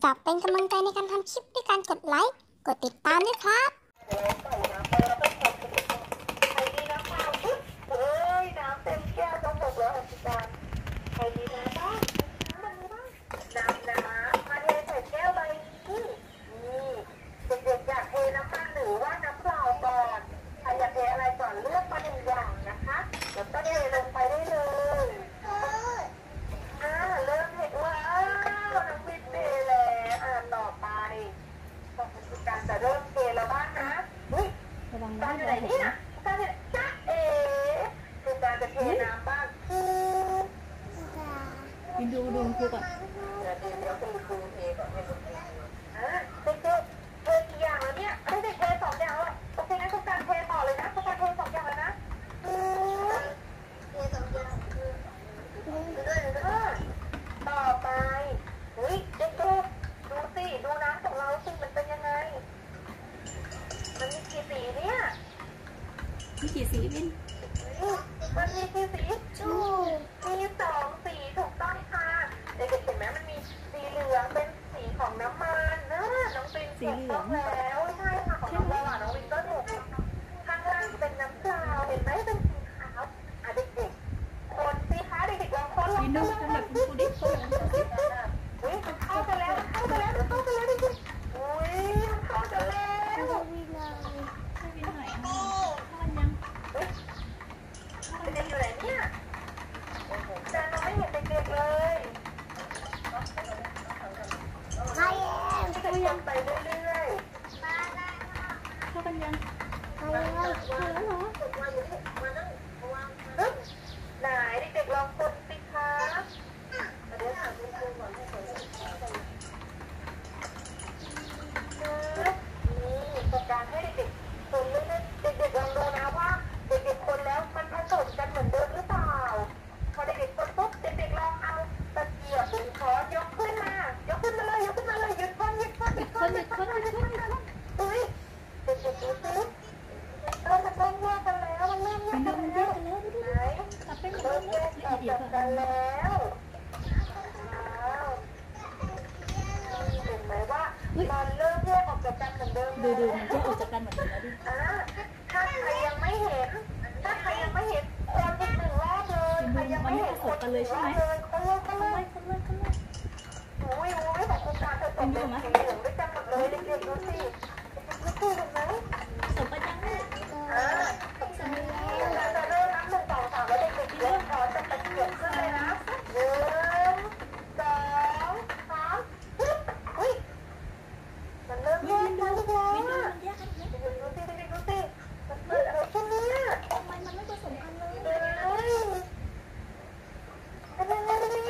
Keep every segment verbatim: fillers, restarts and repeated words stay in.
ฝากเป็นกำลังใจในการทำคลิปด้วยการกดไลค์กดติดตามด้วยครับการอยู่ไหนเนี่ยการเนี่ยจ้าเอ๋คือการจะเทน้ำบ้างกินดูดูครูก่อนเดี๋ยวเดี๋ยวคุณครูเทก่อนเนี่ยอ่ะเด็กๆเทกี่อย่างแล้วเนี่ยให้เด็กเทสองอย่างแล้วโอเคงั้นคุณการเทต่อเลยนะคุณการเทสองอย่างเลยนะเทสองอย่างต่อไปเฮ้ยเด็กๆดูสิดูน้ำของเราสิมันเป็นยังไงมันมีกี่สีเนี่ยมีกี่สีวินมันมีกี่สีชูมีสองสีถูกต้องค่ะเด็กๆเห็นไหมมันมีสีเหลืองเป็นสีของน้ำมันนะน้องปินถูกต้องแล้วใช่ค่ะของน้องเราอ่ะน้องวินก็ถูกข้างล่างเป็นน้ำเปล่าเห็นไหมเป็นสีขาวอ่ะเด็กๆคนสิคะเด็กๆลองคนลองคนลองคนดูดิคนอุ้ยมันเข้ากันแล้วมันเข้ากันแล้วมันเข้ากันแล้วดิอุ้ยมันเข้ากันแล้วเด็กอยู่ไหนเนี่ยจานน้อยเห็นเด็กๆเลยใช่ก็ยังไปเรื่อยๆเข้ากันยังใช่แล้วเหรอไหนเด็กๆลองคนสิคะเดี๋ยวถามคุณครูก่อนให้คนนี่ประกาศให้เด็กๆคนเล่นๆเด็กๆลองดูนะว่าเด็กๆคนแล้วมันผสมกันเหมือนเดิมหรือเปล่าพอเด็กๆคนปุ๊บเด็กๆลองเอาตะเกียบหรือช้อนยกขึ้นมายกขึ้นมาเลยยกขึ้นมาเลยยึดก้นยึดก้นยึดก้นยึดก้นยึดก้นยึดก้นอุ้ยเด็กๆดูสิเออมันเริ่มแยกกันแล้วมันเริ่มแยกกันแล้วไหนเริ่มแยกกันแล้วเห็นไหมว่ามันเริ่มแยกออกจากกันเหมือนเดิมดูดูมันแยกออกจากกันเหมือนเดิมแล้วดิถ้าใครยังไม่เห็นถ้าใครยังไม่เห็นคนอีกหนึ่งรอบเลยใครยังไม่เห็นคนกันเลยใช่ไหมคนเลยคนเลยคนเลยคนเลยโอ้ยโอ้ยของคุณการเธอตกเป็นสีเหลืองด้วยกันหมดเลยเด็กๆดูสิดูสิเห็นไหมสมกันยังอ่าเราจะเริ่มนับหนึ่งสองสามแล้วเด็กๆเริ่มขอจะตะเกียบขึ้นเลยนะหนึ่งสองสามอุ้ยมันเริ่มแยกกันแล้วดูสิเด็กๆดูสิมันเกิดอะไรขึ้นเนี่ยทำไมมันไม่ผสมกันเลยเป็นยังไงเป็นยังไง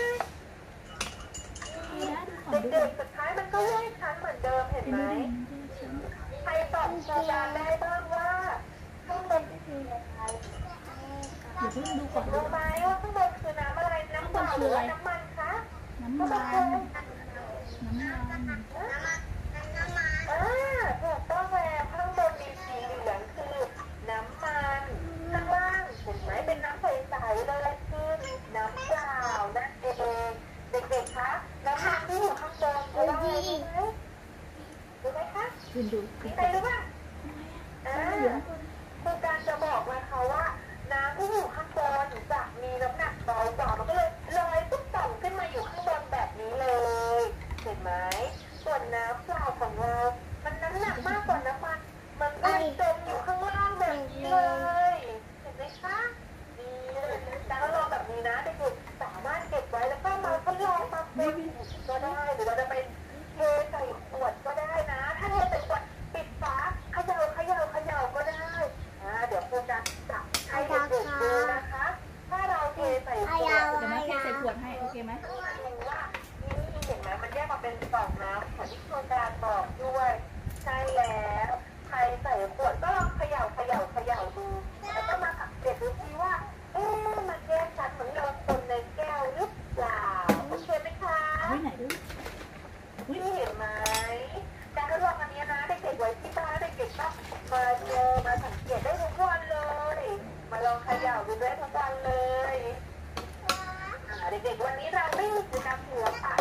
เด็กๆสุดท้ายมันก็แยกชั้นเหมือนเดิมเห็นไหมใครตอบโจทย์ได้บ้างว่าข้างบนคืออะไรเดี๋ยวเพิ่งดูก่อนรู้ไหมว่าข้างบนคือน้ำอะไรน้ำเปล่าหรือน้ำมันคะน้ำมันน้ำมันอ่าถูกต้องแล้วข้างบนมีสีเหลืองคือน้ำมันข้างล่างเห็นไหมเป็นน้ำใสๆเลยคือน้ำเปล่านั่นเองเด็กๆคะน้ำมันที่อยู่ข้างบนคืออะไรรู้ไหมรู้ไหมคะดูดูมีใครรู้บ้างอ่าครูการจะบอกนะคะว่าน้ำที่อยู่ข้างบนจะมีน้ำหนักเบากว่ามันก็เลยลอยตุ๊บต่อมขึ้นมาอยู่ข้างบนแบบนี้เลยเห็นไหมส่วนน้ำเปล่าของเรามันน้ำหนักมากกว่าน้ำมันมันก็จมอยู่ข้างล่างแบบนี้เลยเห็นไหมคะดีเลยการทดลองแบบนี้นะเด็กๆสามารถเก็บไว้แล้วก็มาทดลองมาเป็นก็ได้หรือว่าจะเป็นเทใส่ขวดก็ได้นะถ้าเทใส่ขวดปิดฝาเขย่าเขย่าเขย่าก็ได้อ่าเดี๋ยวครูจะจับให้เด็กๆดูนะคะถ้าเราเทใส่ขวดจะมาเทใส่ขวดให้โอเคไหมเห็นไหมมันแยกมาเป็นกล่องน้ำเหมือนที่โครงการบอกด้วยใช่แล้วใครใส่ขวดก็ลองเขย่าเขย่าเขย่าดูแล้วก็มาสังเกตดูซิว่าเอ๊ะมันแยกชัดเหมือนเราคนในแก้วหรือเปล่าโอเคไหมคะไหนดูนี่เห็นไหมการทดลองอันนี้นะเด็กๆไว้ที่บ้านเด็กๆก็มาเจอมาสังเกตได้ทุกวันเลยมาลองเขย่าดูได้ทุกวันเลยเด็กๆวันนี้เราไม่มีกิจกรรมหัวเป่า